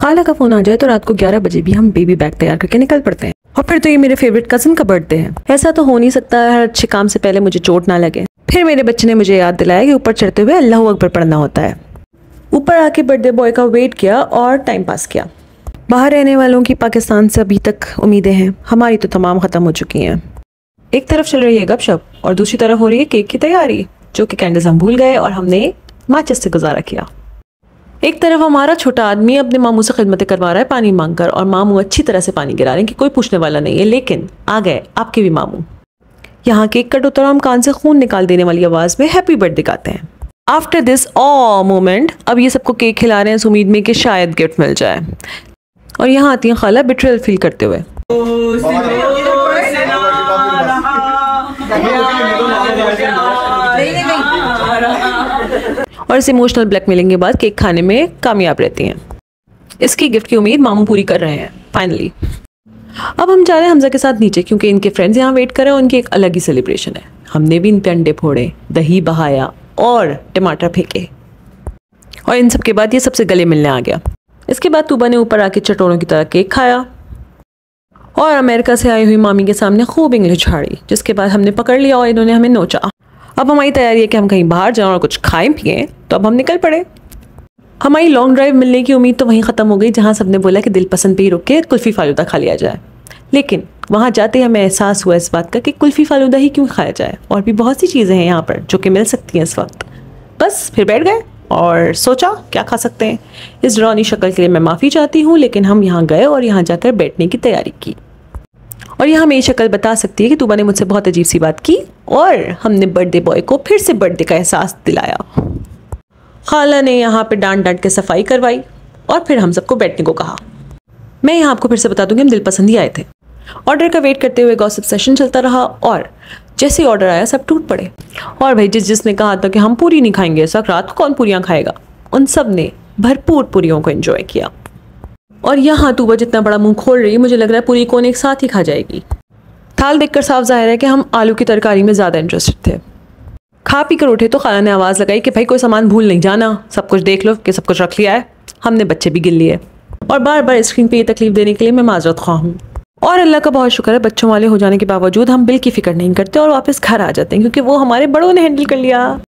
खाला का फोन आ जाए तो रात को 11 बजे भी हम बेबी बैग तैयार करके निकल पड़ते हैं। और फिर तो ये मेरे फेवरेट कजिन का बर्थडे है। ऐसा तो हो नहीं सकता हर अच्छे काम से पहले मुझे चोट ना लगे। फिर मेरे बच्चे ने मुझे याद दिलाया कि ऊपर चढ़ते हुए अल्लाहू अकबर पढ़ना होता है। ऊपर आके बर्थडे बॉय का वेट किया और टाइम पास किया। बाहर रहने वालों की पाकिस्तान से अभी तक उम्मीदें हैं, हमारी तो तमाम ख़त्म हो चुकी हैं। एक तरफ चल रही है गपशप और दूसरी तरफ हो रही है केक की तैयारी, जो कि कैंडल्स हम भूल गए और हमने माचिस से गुजारा किया। एक तरफ हमारा छोटा आदमी अपने मामू से खिदमतें करवा रहा है पानी मांगकर, और मामू अच्छी तरह से पानी गिरा रहे हैं कि कोई पूछने वाला नहीं है। लेकिन आ गए आपके भी मामू। यहाँ केक कट उतर हम कान से खून निकाल देने वाली आवाज़ में हैप्पी बर्थडे गाते हैं। आफ्टर दिस मोमेंट अब ये सबको केक खिला रहे हैं इस उम्मीद में कि शायद गिफ्ट मिल जाए। और यहाँ आती है खाला बिट्रेयल फील करते हुए। और इस इमोशनल ब्लैकमेलिंग के बाद केक खाने में कामयाब रहती हैं। इसकी गिफ्ट की उम्मीद मामू पूरी कर रहे हैं फाइनली। अब हम जा रहे हैं हमजा के साथ नीचे, क्योंकि इनके फ्रेंड्स यहाँ वेट कर रहे हैं। उनकी एक अलग ही सेलिब्रेशन है। हमने भी इन पे अंडे फोड़े, दही बहाया और टमाटर फेंके, और इन सब के बाद ये सबसे गले मिलने आ गया। इसके बाद तूबा ने ऊपर आके चटोरों की तरह केक खाया और अमेरिका से आई हुई मामी के सामने खूब इंग्लिश झाड़ी, जिसके बाद हमने पकड़ लिया और इन्होंने हमें नोचा। अब हमारी तैयारी है कि हम कहीं बाहर जाएं और कुछ खाएं पिएं, तो अब हम निकल पड़े। हमारी लॉन्ग ड्राइव मिलने की उम्मीद तो वहीं ख़त्म हो गई जहाँ सबने बोला कि दिल पसंद पे ही रुक के कुल्फ़ी फालूदा खा लिया जाए। लेकिन वहाँ जाते ही हमें एहसास हुआ इस बात का कि कुल्फ़ी फालूदा ही क्यों खाया जाए, और भी बहुत सी चीज़ें हैं यहाँ पर जो कि मिल सकती हैं इस वक्त। बस फिर बैठ गए और सोचा क्या खा सकते हैं। इस डरावनी शक्ल के लिए मैं माफ़ी चाहती हूँ, लेकिन हम यहाँ गए और यहाँ जाकर बैठने की तैयारी की। और यहाँ मेरी शक्ल बता सकती है कि तूबा ने मुझसे बहुत अजीब सी बात की और हमने बर्थडे बॉय को फिर से बर्थडे का एहसास दिलाया। खाला ने यहाँ पे डांट डांट के सफाई करवाई और फिर हम सबको बैठने को कहा। मैं यहाँ आपको फिर से बता दूँ कि हम दिल पसंद ही आए थे। ऑर्डर का वेट करते हुए गॉसिप सेशन चलता रहा और जैसे ही ऑर्डर आया सब टूट पड़े। और भाई जिसने कहा था कि हम पूरी नहीं खाएंगे इस वक्त, रात को कौन पूरियाँ खाएगा, उन सब ने भरपूर पूरियों को एंजॉय किया। और यहाँ तूबा जितना बड़ा मुंह खोल रही, मुझे लग रहा है पूरी कौन एक साथ ही खा जाएगी। थाल देखकर साफ जाहिर है कि हम आलू की तरकारी में ज़्यादा इंटरेस्टेड थे। खा पी कर उठे तो खाला ने आवाज़ लगाई कि भाई कोई सामान भूल नहीं जाना, सब कुछ देख लो कि सब कुछ रख लिया है। हमने बच्चे भी गिन लिए और बार बार स्क्रीन पे ये तकलीफ देने के लिए मैं माजरत ख्वाह हूँ। और अल्लाह का बहुत शुक्र है बच्चों वाले हो जाने के बावजूद हम बिल की फिक्र नहीं करते और वापस घर आ जाते हैं, क्योंकि वो हमारे बड़ों ने हैंडल कर लिया।